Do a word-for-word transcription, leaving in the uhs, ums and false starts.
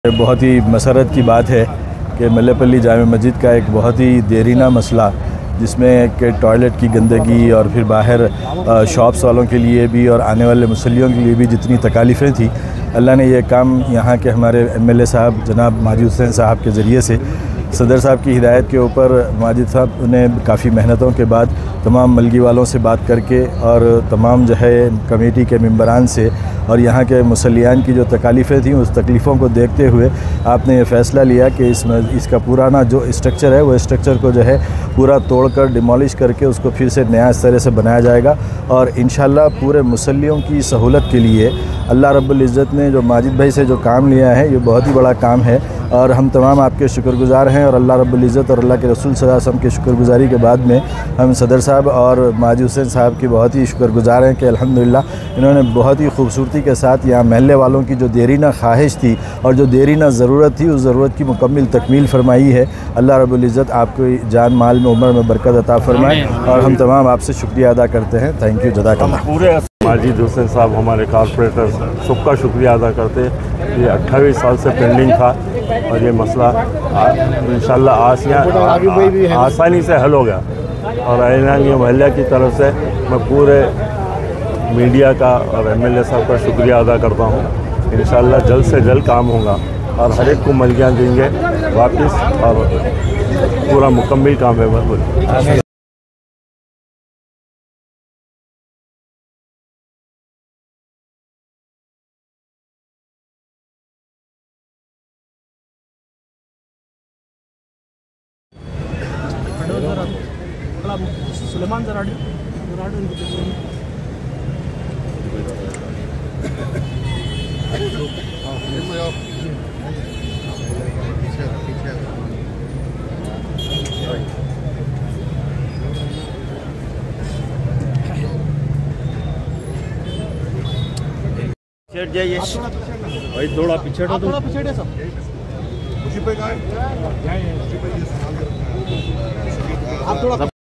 बहुत ही मसरत की बात है कि मल्लेपल्ली जामे मस्जिद का एक बहुत ही देरीना मसला, जिसमें कि टॉयलेट की गंदगी और फिर बाहर शॉप्स वालों के लिए भी और आने वाले मुसल्लियों के लिए भी जितनी तकालीफ़ें थी, अल्लाह ने यह काम यहाँ के हमारे एम एल ए साहब जनाब माजिद हुसैन साहब के ज़रिए से सदर साहब की हिदायत के ऊपर माजिद साहब ने काफ़ी मेहनतों के बाद तमाम मलगी वालों से बात करके और तमाम जो है कमेटी के मेंबरान से और यहाँ के मुसल्लियान की जो तकालीफ़ें थी उस तकलीफ़ों को देखते हुए आपने ये फ़ैसला लिया कि इस इसका पुराना जो स्ट्रक्चर है वो स्ट्रक्चर को जो है पूरा तोड़कर डिमोलिश करके उसको फिर से नया इस तरह से बनाया जाएगा। और इंशाअल्लाह पूरे मुसल्लियों की सहूलत के लिए अल्लाह रब्बुल इज़्ज़त ने जो माजिद भाई से जो काम लिया है ये बहुत ही बड़ा काम है और हम तमाम आपके शुक्रगुज़ार हैं। और अल्लाह रब्बुल इज़्ज़त और अल्लाह के रसूल सल्लल्लाहु अलैहि वसल्लम के शुक्रगुज़ारी के बाद में हम सदर साहब और माजिद हुसैन साहब की बहुत ही शुक्रगुज़ार हैं कि अल्हम्दुलिल्लाह इन्होंने बहुत ही खूबसूरती के साथ यहाँ महल्ले वालों की जो देरीना ख्वाहिश थी और जो देरीना ज़रूरत थी उस ज़रूरत की मुकम्मल तकमील फरमाई है। अल्लाह रब्बुल इज़्ज़त आपको जान माल में उम्र में बरकत अता फरमाए और हम तमाम आपसे शुक्रिया अदा करते हैं। थैंक यू, जज़ाकल्लाह। पूरे माजिद हुसैन साहब हमारे कारपोरेटर सबका शुक्रिया अदा करते हैं। ये अट्ठाईस साल से पेंडिंग था और ये मसला इंशाल्लाह आसिया आसानी से हल हो गया। और ऐलानिया महल्ला की तरफ से मैं पूरे मीडिया का और एम एल ए साहब का शुक्रिया अदा करता हूँ। इंशाल्लाह जल्द से जल्द काम होगा और हर एक को मलकियाँ देंगे वापस और पूरा मुकम्मल काम है। सुलेमान जराडी जाइए भाई, थोड़ा पीछे हटो, थोड़ा पीछे है सब उसी पे आप थोड़ा